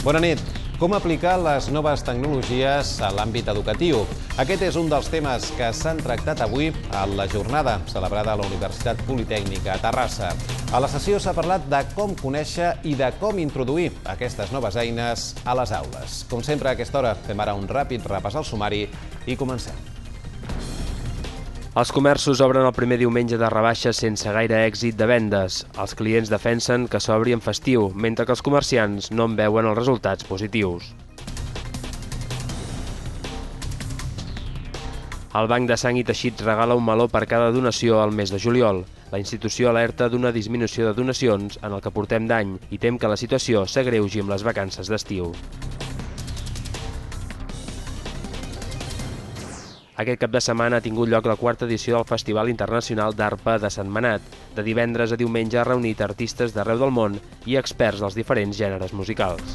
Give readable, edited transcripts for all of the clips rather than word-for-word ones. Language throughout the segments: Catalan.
Bona nit. Com aplicar les noves tecnologies a l'àmbit educatiu? Aquest és un dels temes que s'han tractat avui a la jornada celebrada a la Universitat Politècnica a Terrassa. A la sessió s'ha parlat de com conèixer i de com introduir aquestes noves eines a les aules. Com sempre, a aquesta hora fem ara un ràpid repàs al sumari i comencem. Els comerços obren el primer diumenge de rebaixes sense gaire èxit de vendes. Els clients defensen que s'obri en festiu, mentre que els comerciants no en veuen els resultats positius. El Banc de Sang i Teixits regala un meló per cada donació al mes de juliol. La institució alerta d'una disminució de donacions en el que portem d'any i tem que la situació s'agreugi amb les vacances d'estiu. Aquest cap de setmana ha tingut lloc la quarta edició del Festival Internacional d'Arpa de Sentmenat. De divendres a diumenge ha reunit artistes d'arreu del món i experts dels diferents gèneres musicals.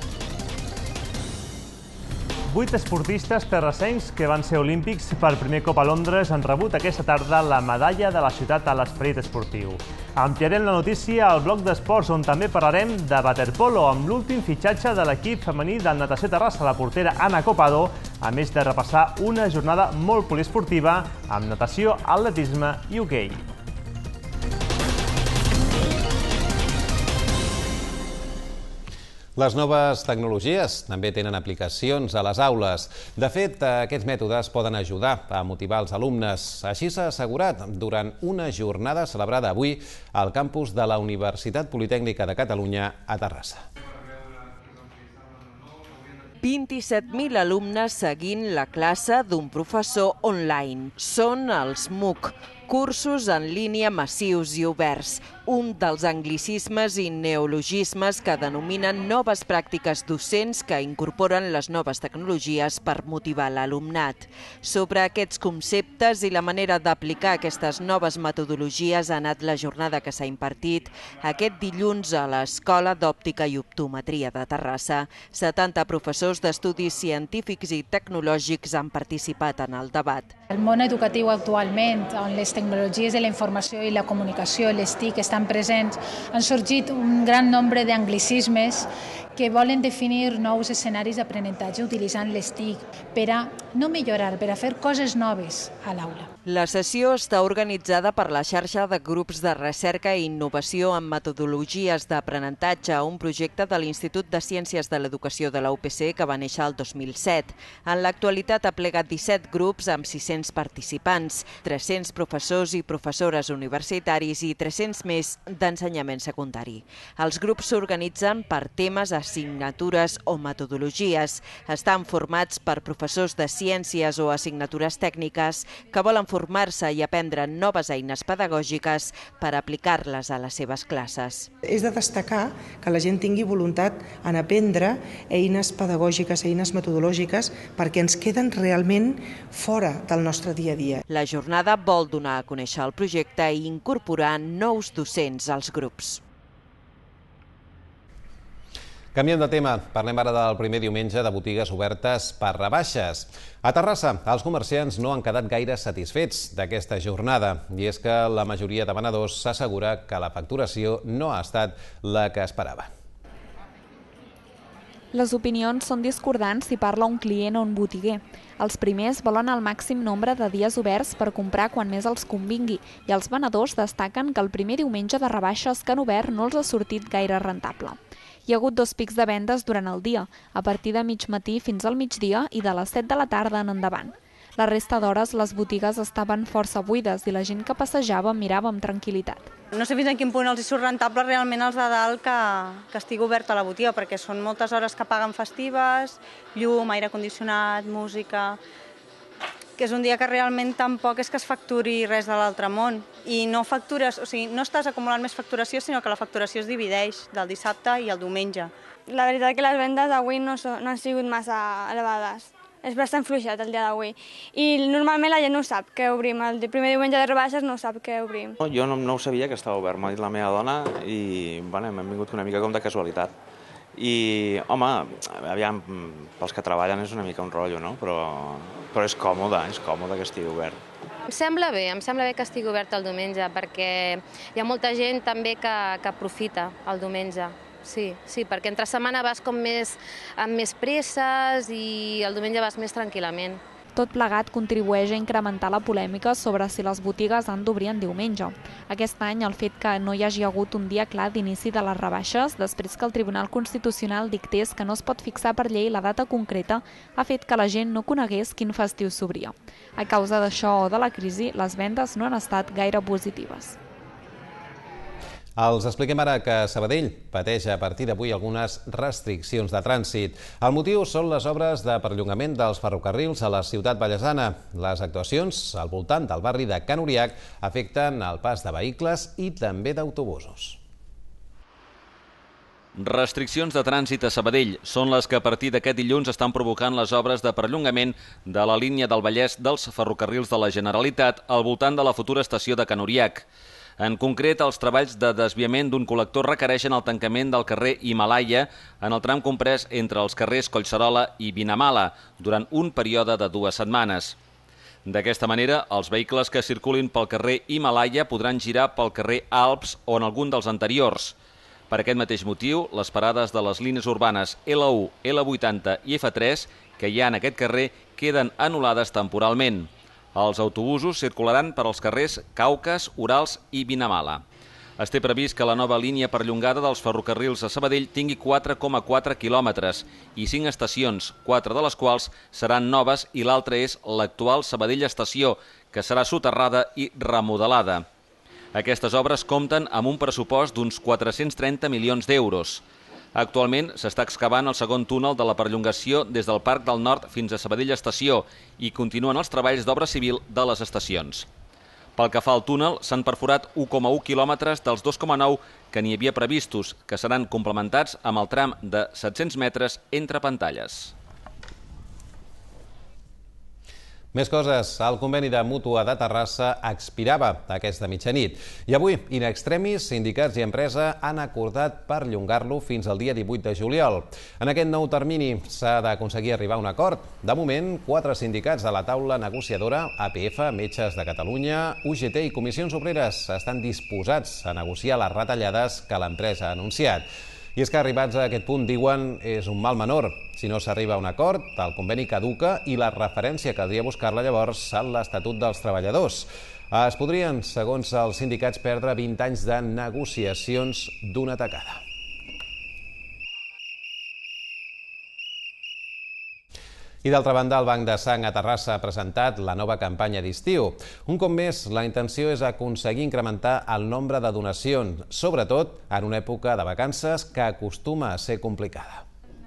8 esportistes terrassencs que van ser olímpics per primer cop a Londres han rebut aquesta tarda la medalla de la ciutat a l'esperit esportiu. Ampliarem la notícia al bloc d'esports, on també parlarem de waterpolo amb l'últim fitxatge de l'equip femení del Natació Terrassa, la portera Ana Copado, a més de repassar una jornada molt poliesportiva amb natació, atletisme i hoquei. Les noves tecnologies també tenen aplicacions a les aules. De fet, aquests mètodes poden ajudar a motivar els alumnes. Així s'ha assegurat durant una jornada celebrada avui al campus de la Universitat Politècnica de Catalunya a Terrassa. 27.000 alumnes seguint la classe d'un professor online. Són els MOOC, cursos en línia massius i oberts, un dels anglicismes i neologismes que denominen noves pràctiques docents que incorporen les noves tecnologies per motivar l'alumnat. Sobre aquests conceptes i la manera d'aplicar aquestes noves metodologies ha anat la jornada que s'ha impartit aquest dilluns a l'Escola d'Òptica i Optometria de Terrassa. 70 professors d'estudis científics i tecnològics han participat en el debat. El món educatiu actualment, on les tecnologies de la informació i la comunicació, les TIC, estan presents, han sorgit un gran nombre d'anglicismes que volen definir nous escenaris d'aprenentatge utilitzant les TIC per a no millorar, per a fer coses noves a l'aula. La sessió està organitzada per la xarxa de grups de recerca i innovació en metodologies d'aprenentatge, un projecte de l'Institut de Ciències de l'Educació de la UPC que va néixer el 2007. En l'actualitat ha plegat 17 grups amb 600 participants, 300 professors i professores universitaris i 300 més d'ensenyament secundari. Els grups s'organitzen per temes, assignatures o metodologies. Estan formats per professors de ciències o assignatures tècniques que volen formar-se i aprendre noves eines pedagògiques per aplicar-les a les seves classes. És de destacar que la gent tingui voluntat en aprendre eines pedagògiques, eines metodològiques, perquè ens queden realment fora del nostre dia a dia. La jornada vol donar a conèixer el projecte i incorporar nous docents als grups. Canviem de tema. Parlem ara del primer diumenge de botigues obertes per rebaixes. A Terrassa, els comerciants no han quedat gaire satisfets d'aquesta jornada i és que la majoria de venedors s'assegura que la facturació no ha estat la que esperava. Les opinions són discordants si parla un client o un botiguer. Els primers volen el màxim nombre de dies oberts per comprar quan més els convingui i els venedors destaquen que el primer diumenge de rebaixes que han obert no els ha sortit gaire rentable. Hi ha hagut 2 pics de vendes durant el dia, a partir de mig matí fins al migdia i de les 7 de la tarda en endavant. La resta d'hores les botigues estaven força buides i la gent que passejava mirava amb tranquil·litat. No sé fins a quin punt els surt rentable realment els de dalt que estigui oberta la botiga, perquè són moltes hores que paguen festives, llum, aire condicionat, música, que és un dia que realment tampoc és que es facturi res de l'altre món. I no factures, o sigui, no estàs acumulant més facturació, sinó que la facturació es divideix del dissabte i el diumenge. La veritat que les vendes d'avui no han sigut massa elevades. És bastant fluixat el dia d'avui. I normalment la gent no sap que obrim. El primer diumenge de rebaixes no sap que obrim. Jo no ho sabia que estava obert, m'ha dit la meva dona i hem vingut una mica com de casualitat. I, home, aviam, pels que treballen és una mica un rotllo, no? Però és còmode que estigui obert. Em sembla bé que estigui obert el diumenge, perquè hi ha molta gent també que aprofita el diumenge. sí, perquè entre setmana vas com amb més presses i el diumenge vas més tranquil·lament. Tot plegat contribueix a incrementar la polèmica sobre si les botigues han d'obrir en diumenge. Aquest any, el fet que no hi hagi hagut un dia clar d'inici de les rebaixes, després que el Tribunal Constitucional dictés que no es pot fixar per llei la data concreta, ha fet que la gent no conegués quin festiu s'obria. A causa d'això o de la crisi, les vendes no han estat gaire positives. Els expliquem ara que Sabadell pateix a partir d'avui algunes restriccions de trànsit. El motiu són les obres de perllongament dels ferrocarrils a la ciutat vallesana. Les actuacions al voltant del barri de Can Uriach afecten el pas de vehicles i també d'autobusos. Restriccions de trànsit a Sabadell són les que a partir d'aquest dilluns estan provocant les obres de perllongament de la línia del Vallès dels ferrocarrils de la Generalitat al voltant de la futura estació de Can Uriach. En concret, els treballs de desviament d'un col·lector requereixen el tancament del carrer Himalaia en el tram comprès entre els carrers Collserola i Vinamala durant un període de 2 setmanes. D'aquesta manera, els vehicles que circulin pel carrer Himalaia podran girar pel carrer Alps o en algun dels anteriors. Per aquest mateix motiu, les parades de les línies urbanes L1, L80 i F3 que hi ha en aquest carrer queden anul·lades temporalment. Els autobusos circularan per als carrers Caucas, Urals i Vinamala. Es té previst que la nova línia perllongada dels ferrocarrils a Sabadell tingui 4,4 quilòmetres i 5 estacions, 4 de les quals seran noves i l'altra és l'actual Sabadell Estació, que serà soterrada i remodelada. Aquestes obres compten amb un pressupost d'uns 430 milions d'euros. Actualment s'està excavant el segon túnel de la perllongació des del Parc del Nord fins a Sabadell Estació i continuen els treballs d'obra civil de les estacions. Pel que fa al túnel, s'han perforat 1,1 quilòmetres dels 2,9 que n'hi havia previstos, que seran complementats amb el tram de 700 metres entre pantalles. Més coses. El conveni de Mútua de Terrassa expirava aquesta mitjanit i avui, in extremis, sindicats i empresa han acordat perllongar-lo fins al dia 18 de juliol. En aquest nou termini s'ha d'aconseguir arribar a un acord. De moment, 4 sindicats de la taula negociadora, APF, Metges de Catalunya, UGT i Comissions Obreres estan disposats a negociar les retallades que l'empresa ha anunciat. I és que arribats a aquest punt, diuen, és un mal menor. Si no s'arriba a un acord, el conveni caduca i la referència caldria buscar-la llavors a l'Estatut dels Treballadors. Es podrien, segons els sindicats, perdre 20 anys de negociacions d'una tacada. I d'altra banda, el Banc de Sang a Terrassa ha presentat la nova campanya d'estiu. Un cop més, la intenció és aconseguir incrementar el nombre de donacions, sobretot en una època de vacances que acostuma a ser complicada.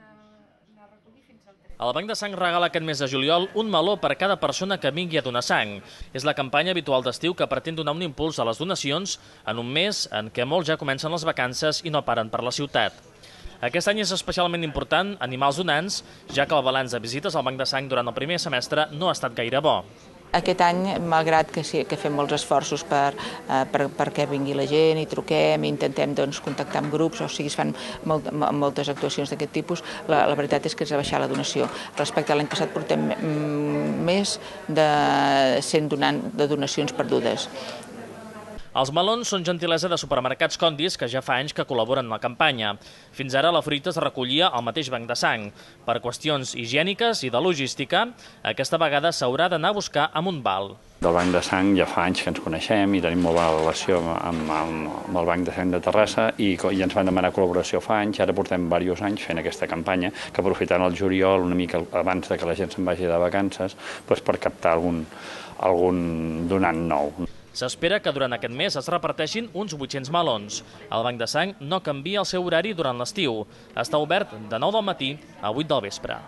El Banc de Sang regala aquest mes de juliol un meló per cada persona que vingui a donar sang. És la campanya habitual d'estiu que pretén donar un impuls a les donacions en un mes en què molts ja comencen les vacances i no paren per la ciutat. Aquest any és especialment important animar els donants, ja que el balanç de visites al Banc de Sang durant el primer semestre no ha estat gaire bo. Aquest any, malgrat que fem molts esforços perquè vingui la gent i truquem i intentem contactar amb grups, o sigui, es fan moltes actuacions d'aquest tipus, la veritat és que és baixar la donació. Respecte a l'any passat portem més de 100 donacions perdudes. Els melons són gentilesa de supermercats Condis que ja fa anys que col·laboren en la campanya. Fins ara la fruita es recollia al mateix Banc de Sang. Per qüestions higièniques i de logística, aquesta vegada s'haurà d'anar a buscar amb un val. Del Banc de Sang ja fa anys que ens coneixem i tenim molt bona relació amb el Banc de Sang de Terrassa i ens van demanar col·laboració fa anys. Ara portem diversos anys fent aquesta campanya que aprofitant el juliol, una mica abans que la gent se'n vagi de vacances, per captar algun donant nou. S'espera que durant aquest mes es reparteixin uns 800 melons. El Banc de Sang no canvia el seu horari durant l'estiu. Està obert de 9 del matí a 8 del vespre.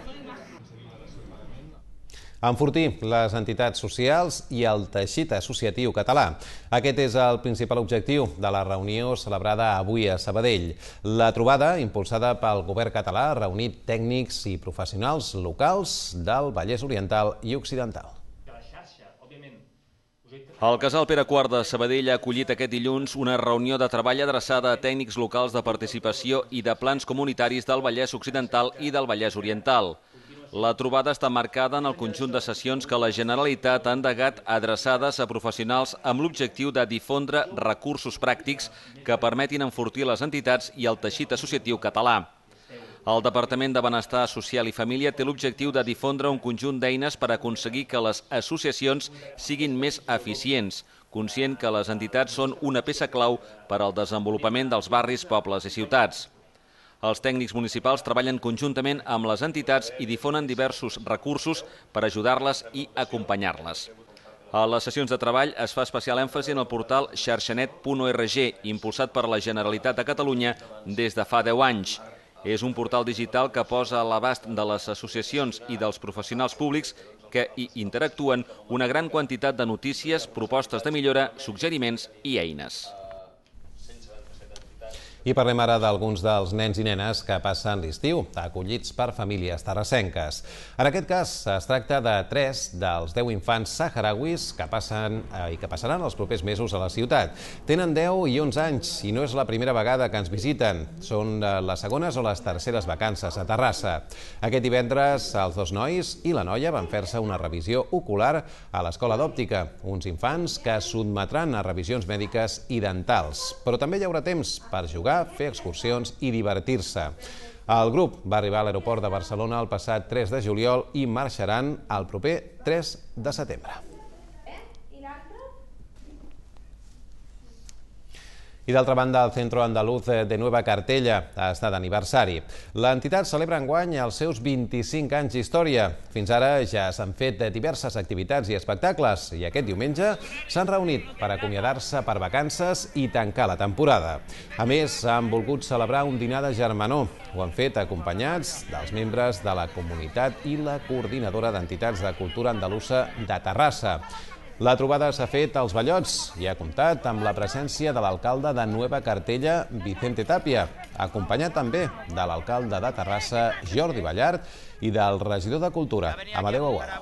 Enfortir les entitats socials i el teixit associatiu català. Aquest és el principal objectiu de la reunió celebrada avui a Sabadell. La trobada, impulsada pel govern català, ha reunit tècnics i professionals locals del Vallès Oriental i Occidental. El Casal Pere IV de Sabadell ha acollit aquest dilluns una reunió de treball adreçada a tècnics locals de participació i de plans comunitaris del Vallès Occidental i del Vallès Oriental. La trobada està marcada en el conjunt de sessions que la Generalitat ha endegat adreçades a professionals amb l'objectiu de difondre recursos pràctics que permetin enfortir les entitats i el teixit associatiu català. El Departament de Benestar Social i Família té l'objectiu de difondre un conjunt d'eines per aconseguir que les associacions siguin més eficients, conscient que les entitats són una peça clau per al desenvolupament dels barris, pobles i ciutats. Els tècnics municipals treballen conjuntament amb les entitats i difonen diversos recursos per ajudar-les i acompanyar-les. A les sessions de treball es fa especial èmfasi en el portal xarxanet.org, impulsat per la Generalitat de Catalunya des de fa 10 anys. És un portal digital que posa a l'abast de les associacions i dels professionals públics que hi interactuen una gran quantitat de notícies, propostes de millora, suggeriments i eines. I parlem ara d'alguns dels nens i nenes que passen l'estiu, acollits per famílies terrassenques. En aquest cas, es tracta de 3 dels 10 infants saharauis que passaran els propers mesos a la ciutat. Tenen 10 i 11 anys i no és la primera vegada que ens visiten. Són les segones o les terceres vacances a Terrassa. Aquest divendres, els 2 nois i la noia van fer-se una revisió ocular a l'Escola d'Òptica. Uns infants que sotmetran a revisions mèdiques i dentals. Però també hi haurà temps per jugar, fer excursions i divertir-se. El grup va arribar a l'aeroport de Barcelona el passat 3 de juliol i marxaran el proper 3 de setembre. I d'altra banda, el Centro Andaluz de Nueva Cartella està d'aniversari. L'entitat celebra enguany els seus 25 anys d'història. Fins ara ja s'han fet diverses activitats i espectacles i aquest diumenge s'han reunit per acomiadar-se per vacances i tancar la temporada. A més, han volgut celebrar un dinar de germanor. Ho han fet acompanyats dels membres de la comunitat i la coordinadora d'entitats de cultura andalusa de Terrassa. La trobada s'ha fet als Ballots i ha comptat amb la presència de l'alcalde de Nueva Cartella, Vicente Tapia, acompanyat també de l'alcalde de Terrassa, Jordi Ballart, i del regidor de Cultura, Amadeu Aguado.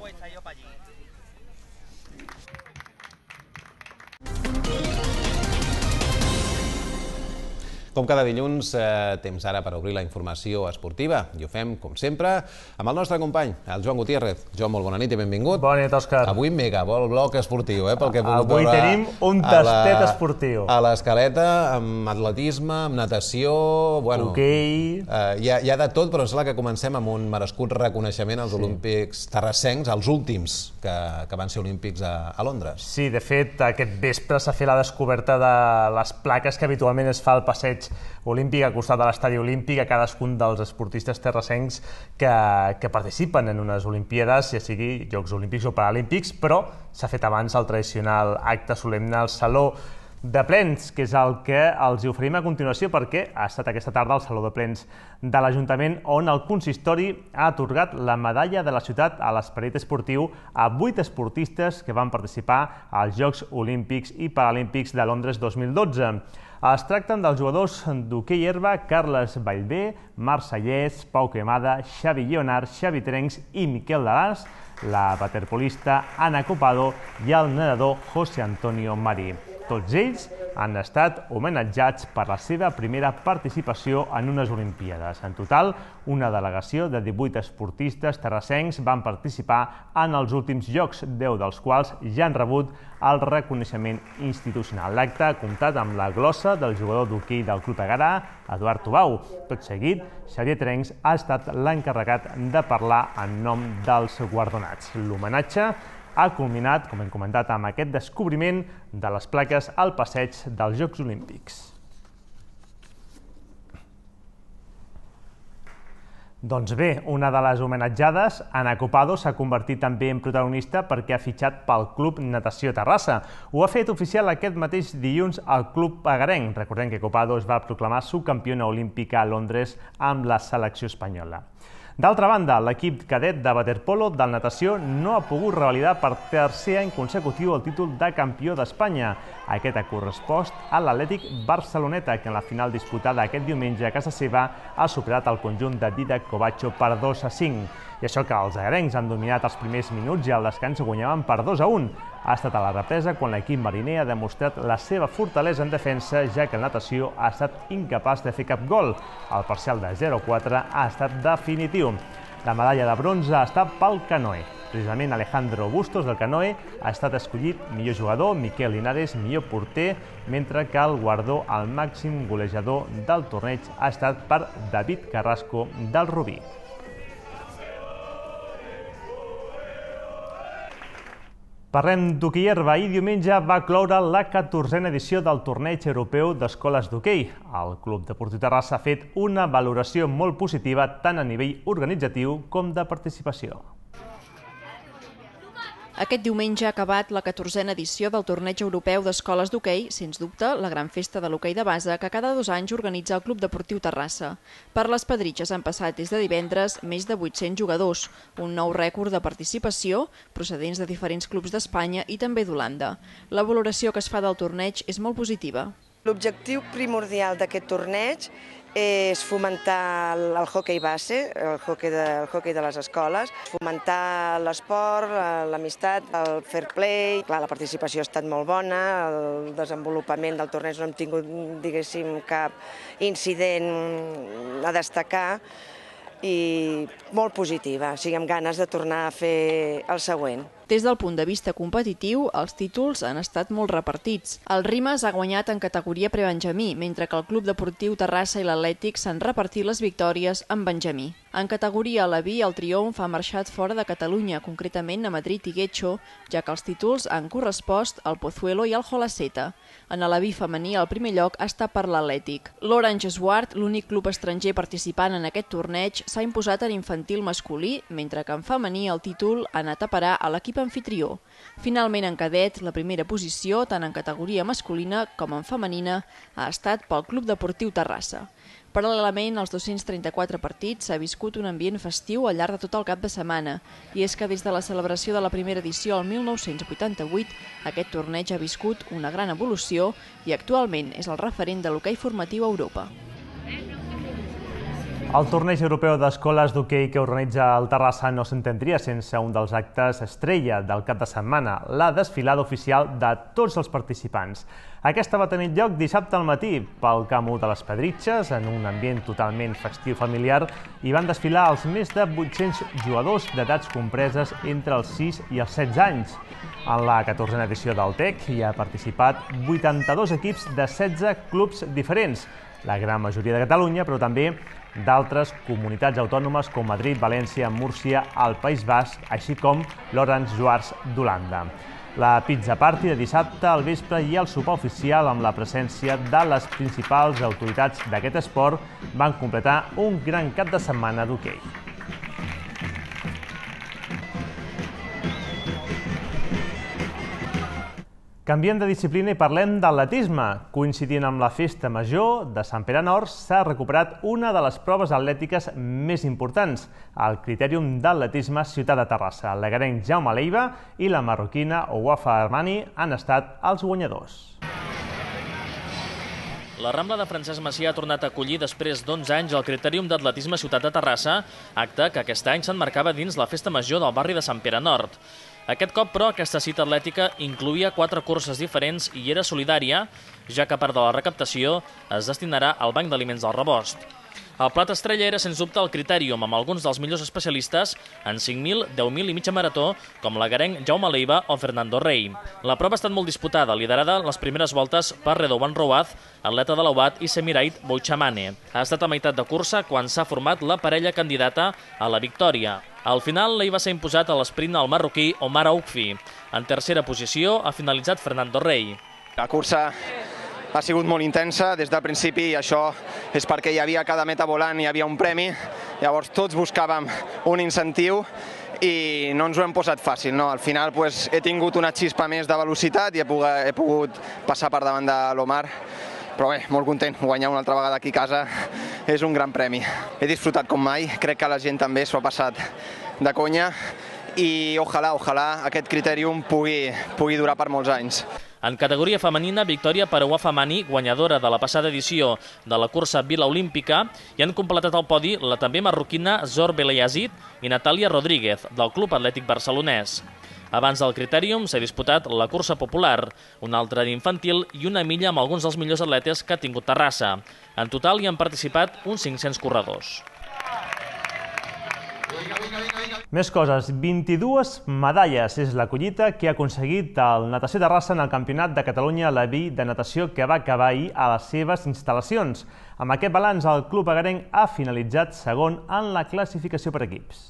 Com cada dilluns, temps ara per obrir la informació esportiva. I ho fem, com sempre, amb el nostre company, el Joan Gutiérrez. Joan, molt bona nit i benvingut. Bona nit, Òscar. Avui mega vol bloc esportiu, pel que he pogut veure. Avui tenim un tastet esportiu. A l'escaleta, amb atletisme, amb natació... Hoquei... Hi ha de tot, però em sembla que comencem amb un merescut reconeixement als olímpics terrassencs, els últims que van ser olímpics a Londres. Sí, de fet, aquest vespre s'ha fet la descoberta de les plaques que habitualment es fa al passeig olímpic al costat de l'estadi olímpic a cadascun dels esportistes terrassencs que participen en unes Olimpíades, ja sigui Jocs Olímpics o Paralímpics, però s'ha fet abans el tradicional acte solemne al Saló de Plens, que és el que els oferim a continuació perquè ha estat aquesta tarda al Saló de Plens de l'Ajuntament on el consistori ha atorgat la medalla de la ciutat a l'esperit esportiu a 8 esportistes que van participar als Jocs Olímpics i Paralímpics de Londres 2012. Es tracten dels jugadors d'hoquei herba Carles Vallvé, Marc Sallés, Pau Cremada, Xavi Lleonard, Xavi Trencs i Miquel Dalàs, la waterpolista Ana Copado i el nedador José Antonio Marí. Tots ells han estat homenatjats per la seva primera participació en unes Olimpíades. En total, una delegació de 18 esportistes terrassencs van participar en els últims Jocs, 10 dels quals ja han rebut el reconeixement institucional. L'acte ha comptat amb la glossa del jugador d'hoquei del Club Egarà, Eduard Tubau. Tot seguit, Xavier Trencs ha estat l'encarregat de parlar en nom dels guardonats. L'homenatge ha culminat, com hem comentat, amb aquest descobriment de les plaques al passeig dels Jocs Olímpics. Doncs bé, una de les homenatjades, Ana Copado, s'ha convertit també en protagonista perquè ha fitxat pel Club Natació Terrassa. Ho ha fet oficial aquest mateix dilluns al Club Egarenc. Recordem que Copado es va proclamar subcampiona olímpica a Londres amb la selecció espanyola. D'altra banda, l'equip cadet de waterpolo del natació no ha pogut revalidar per tercer any consecutiu el títol de campió d'Espanya. Aquest ha correspost a l'Atlètic Barceloneta, que en la final disputada aquest diumenge a casa seva ha superat el conjunt de Didac Covacho per 2-5. I això que els egarencs han dominat els primers minuts i al descans guanyaven per 2-1. Ha estat a la represa quan l'equip mariner ha demostrat la seva fortalesa en defensa, ja que el natació ha estat incapaç de fer cap gol. El parcial de 0-4 ha estat definitiu. La medalla de bronze ha estat pel canoe. Precisament Alejandro Bustos del canoe ha estat escollit millor jugador, Miquel Linares millor porter, mentre que el guardó al màxim golejador del torneig ha estat per David Carrasco del Rubí. Parlem d'hoquei herba i diumenge va cloure la 14a edició del Torneig Europeu d'Escoles d'Hoquei. El Club Deportiu Terrassa ha fet una valoració molt positiva tant a nivell organitzatiu com de participació. Aquest diumenge ha acabat la 14a edició del Torneig Europeu d'Escoles d'Hoquei, sens dubte la gran festa de l'hoquei de base que cada 2 anys organitza el Club Deportiu Terrassa. Per les Pedritxes han passat des de divendres més de 800 jugadors, un nou rècord de participació procedents de diferents clubs d'Espanya i també d'Holanda. La valoració que es fa del torneig és molt positiva. L'objectiu primordial d'aquest torneig és fomentar el hoquei base, el hoquei de les escoles, fomentar l'esport, l'amistat, el fair play. Clar, la participació ha estat molt bona, el desenvolupament del torneig no hem tingut, diguéssim, cap incident a destacar i molt positiva, o sigui, amb ganes de tornar a fer el següent. Des del punt de vista competitiu, els títols han estat molt repartits. El Rimes ha guanyat en categoria prebenjamí, mentre que el Club Deportiu Terrassa i l'Atlètic s'han repartit les victòries en benjamí. En categoria Aleví, el triomf ha marxat fora de Catalunya, concretament a Madrid i Guecho, ja que els títols han correspost al Pozuelo i al Jolaceta. En Aleví femení, el primer lloc ha estat per l'Atlètic. l'Orange Swart, l'únic club estranger participant en aquest torneig, s'ha imposat en infantil masculí, mentre que en femení el títol ha anat a parar a l'equip anfitrió. Finalment, en cadet, la primera posició, tant en categoria masculina com en femenina, ha estat pel Club Deportiu Terrassa. Paral·lelament, als 234 partits s'ha viscut un ambient festiu al llarg de tot el cap de setmana, i és que des de la celebració de la primera edició el 1988, aquest torneig ha viscut una gran evolució i actualment és el referent de l'hoquei formatiu a Europa. El Torneig Europeu d'Escoles d'Hoquei que organitza el Terrassa no s'entendria sense un dels actes estrella del cap de setmana, la desfilada oficial de tots els participants. Aquesta va tenir lloc dissabte al matí pel Camp 1 de les Pedritxes, en un ambient totalment festiu familiar, i van desfilar els més de 800 jugadors d'edats compreses entre els 6 i els 16 anys. En la 14a edició del TEC hi ha participat 82 equips de 16 clubs diferents, la gran majoria de Catalunya, però també d'altres comunitats autònomes com Madrid, València, Múrcia, el País Basc, així com l'Orange Swart d'Holanda. La pizza party de dissabte al vespre i el sopar oficial amb la presència de les principals autoritats d'aquest esport van completar un gran cap de setmana d'hoquei. Canviem de disciplina i parlem d'atletisme. Coincidint amb la festa major de Sant Pere Nord, s'ha recuperat una de les proves atlètiques més importants, el Critèrium d'Atletisme Ciutat de Terrassa. El legarenc Jaume Leiva i la marroquina Ouafa Armani han estat els guanyadors. La Rambla de Francesc Macià ha tornat a acollir després d'11 anys el Critèrium d'Atletisme Ciutat de Terrassa, acte que aquest any s'emmarcava dins la festa major del barri de Sant Pere Nord. Aquest cop, però, aquesta cita atlètica incloïa 4 curses diferents i era solidària, ja que part de la recaptació es destinarà al Banc d'Aliments del Rebost. El plat estrella era, sens dubte, el Critèrium, amb alguns dels millors especialistes en 5.000, 10.000 i mitja marató, com l'agarenc Jaume Leiva o Fernando Rey. La prova ha estat molt disputada, liderada en les primeres voltes per Redouan Rouaz, atleta de l'Aubat, i Semirait Bouchamane. Ha estat a meitat de cursa quan s'ha format la parella candidata a la victòria. Al final, Leiva s'ha imposat a l'esprint al marroquí Omar Oukfi. En tercera posició ha finalitzat Fernando Rey. La cursa ha sigut molt intensa des del principi i això és perquè hi havia cada meta volant, hi havia un premi, llavors tots buscàvem un incentiu i no ens ho hem posat fàcil. Al final he tingut una xispa més de velocitat i he pogut passar per davant de l'Omar, però bé, molt content, guanyar una altra vegada aquí a casa és un gran premi. He disfrutat com mai, crec que la gent també s'ho ha passat de conya i ojalà aquest Critèrium pugui durar per molts anys. En categoria femenina, victòria per Ouafa Armani, guanyadora de la passada edició de la cursa Vila Olímpica, i han completat el podi la també marroquina Zor Belayazid i Natàlia Rodríguez, del Club Atlètic Barcelonès. Abans del Critèrium s'ha disputat la cursa popular, una altra d'infantil i una milla amb alguns dels millors atletes que ha tingut Terrassa. En total hi han participat uns 500 corredors. Més coses. 22 medalles és la collita que ha aconseguit el Natació Terrassa en el Campionat de Catalunya Leví de natació que va acabar ahir a les seves instal·lacions. Amb aquest balanç, el club agarenc ha finalitzat segon en la classificació per equips.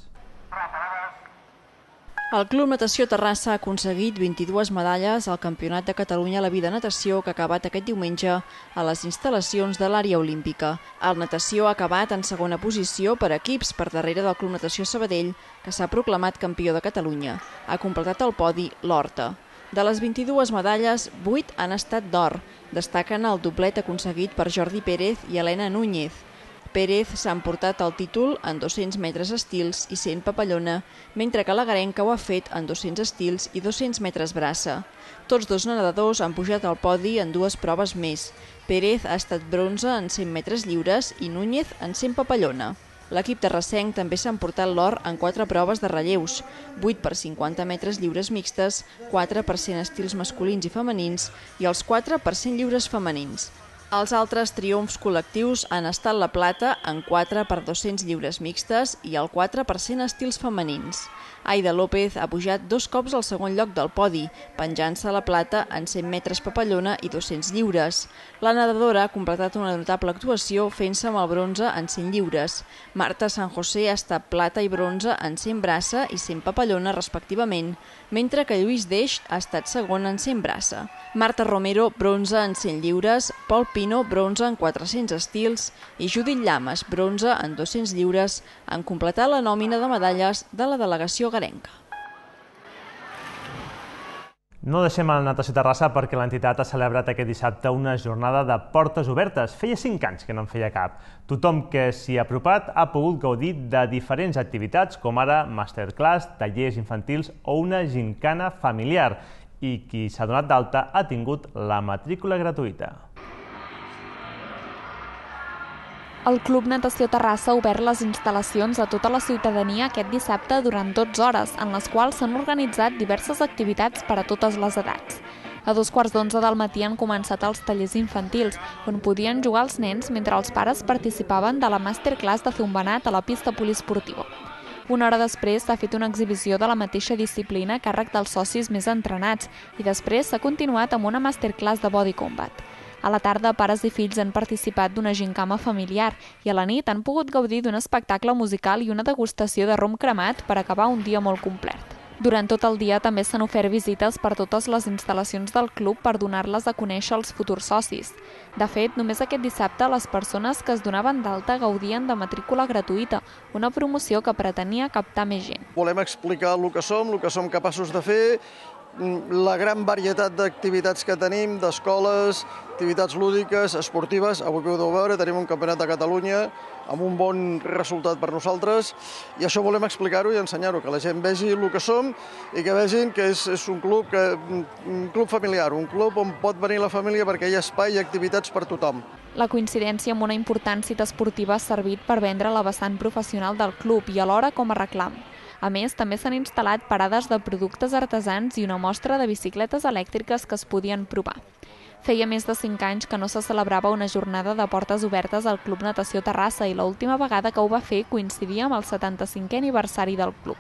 El Club Natació Terrassa ha aconseguit 22 medalles al Campionat de Catalunya Leví de natació que ha acabat aquest diumenge a les instal·lacions de l'àrea olímpica. El natació ha acabat en segona posició per equips per darrere del Club Natació Sabadell, que s'ha proclamat campió de Catalunya. Ha completat el podi l'Horta. De les 22 medalles, 8 han estat d'or. Destaquen el doblet aconseguit per Jordi Pérez i Helena Núñez. Pérez s'ha emportat el títol en 200 metres estils i 100 papallona, mentre que l'agarenca ho ha fet en 200 estils i 200 metres braça. Tots dos nedadors han pujat al podi en dues proves més. Pérez ha estat bronze en 100 metres lliures i Núñez en 100 papallona. L'equip terrassenc també s'ha emportat l'or en 4 proves de relleus, 8 per 50 metres lliures mixtes, 4 per 100 estils masculins i femenins i els 4 per 100 lliures femenins. Els altres triomfs col·lectius han estat la plata en 4 per 200 lliures mixtes i el 4 per 100 estils femenins. Aida López ha pujat 2 cops al segon lloc del podi, penjant-se la plata en 100 metres papallona i 200 lliures. La nedadora ha completat una notable actuació fent-se amb el bronze en 100 lliures. Marta San José ha estat plata i bronze en 100 braça i 100 papallona respectivament, mentre que Lluís Deix ha estat segon en 100 braça. Marta Romero, bronze en 100 lliures, Pol Pino, bronze en 400 estils i Judit Llames, bronze en 200 lliures, han completat la nòmina de medalles de la delegació agarenca. No deixem el Natació Terrassa perquè l'entitat ha celebrat aquest dissabte una jornada de portes obertes. Feia 5 anys que no en feia cap. Tothom que s'hi ha apropat ha pogut gaudir de diferents activitats, com ara masterclass, tallers infantils o una gincana familiar. I qui s'ha donat d'alta ha tingut la matrícula gratuïta. El Club Natació Terrassa ha obert les instal·lacions a tota la ciutadania aquest dissabte durant 12 hores, en les quals s'han organitzat diverses activitats per a totes les edats. A 2:15 del matí han començat els tallers infantils, on podien jugar els nens mentre els pares participaven de la masterclass de zumbanat a la pista poliesportiva. Una hora després s'ha fet una exhibició de la mateixa disciplina a càrrec dels socis més entrenats i després s'ha continuat amb una masterclass de body combat. A la tarda, pares i fills han participat d'una gincama familiar i a la nit han pogut gaudir d'un espectacle musical i una degustació de rom cremat per acabar un dia molt complet. Durant tot el dia també s'han ofert visites per totes les instal·lacions del club per donar-les a conèixer als futurs socis. De fet, només aquest dissabte les persones que es donaven d'alta gaudien de matrícula gratuïta, una promoció que pretenia captar més gent. Volem explicar el que som capaços de fer, la gran varietat d'activitats que tenim, d'escoles, activitats lúdiques, esportives. Avui que ho deu veure, tenim un campionat de Catalunya amb un bon resultat per nosaltres i això volem explicar-ho i ensenyar-ho, que la gent vegi el que som i que vegin que és un club familiar, un club on pot venir la família perquè hi ha espai i activitats per tothom. La coincidència amb una important cita esportiva ha servit per vendre la vessant professional del club i alhora com a reclam. A més, també s'han instal·lat parades de productes artesans i una mostra de bicicletes elèctriques que es podien provar. Feia més de 5 anys que no se celebrava una jornada de portes obertes al Club Natació Terrassa i l'última vegada que ho va fer coincidia amb el 75è aniversari del club.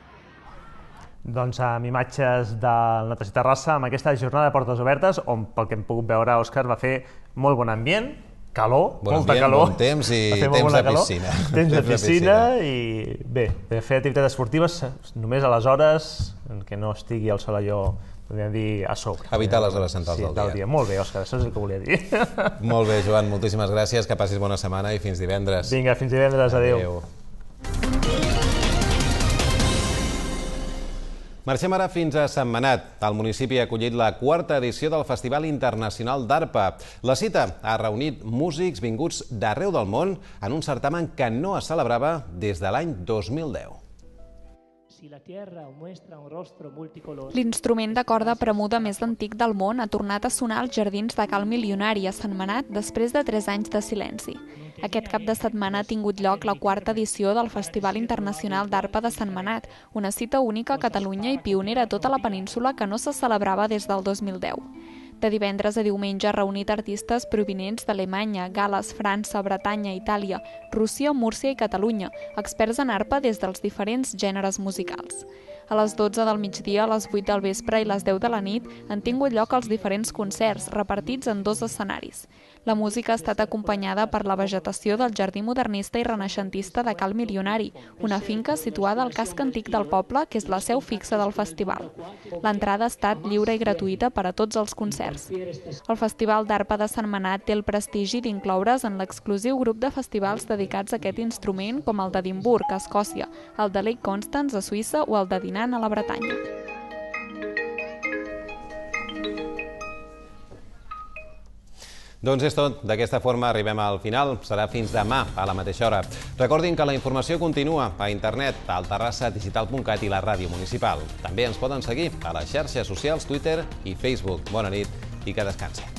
Doncs amb imatges del Natació Terrassa, amb aquesta jornada de portes obertes, on pel que hem pogut veure, Òscar, va fer molt bon ambient, calor, molta calor. Bon temps i temps de piscina. Temps de piscina i bé, de fer activitats esportives només a les hores en què no estigui el sol allò, podríem dir, a sobre. Evitar les hores centrals del dia. Molt bé, Òscar, això és el que volia dir. Molt bé, Joan, moltíssimes gràcies, que passis bona setmana i fins divendres. Vinga, fins divendres, adéu. Marxem ara fins a Sentmenat. El municipi ha acollit la 4a edició del Festival Internacional d'Arpa. La cita ha reunit músics vinguts d'arreu del món en un certamen que no es celebrava des de l'any 2010. L'instrument de corda premuda més antic del món ha tornat a sonar als jardins de Cal Milionari a Sentmenat després de 3 anys de silenci. Aquest cap de setmana ha tingut lloc la 4a edició del Festival Internacional d'Arpa de Sentmenat, una cita única a Catalunya i pionera a tota la península que no se celebrava des del 2010. De divendres a diumenge ha reunit artistes provinents d'Alemanya, Gal·les, França, Bretanya, Itàlia, Rússia, Múrcia i Catalunya, experts en arpa des dels diferents gèneres musicals. A les 12 del migdia, a les 8 del vespre i les 10 de la nit han tingut lloc els diferents concerts, repartits en 2 escenaris. La música ha estat acompanyada per la vegetació del Jardí Modernista i Renaixentista de Cal Milionari, una finca situada al casc antic del poble, que és la seu fixa del festival. L'entrada ha estat lliure i gratuïta per a tots els concerts. El Festival d'Arpa de Sentmenat té el prestigi d'incloure's en l'exclusiu grup de festivals dedicats a aquest instrument, com el d'Edimburg, a Escòcia, el de Lake Constance, a Suïssa, o el de Dinan, a la Bretanya. Doncs és tot. D'aquesta forma arribem al final. Serà fins demà a la mateixa hora. Recordin que la informació continua a internet, al terrassadigital.cat i la ràdio municipal. També ens poden seguir a les xarxes socials, Twitter i Facebook. Bona nit i que descansin.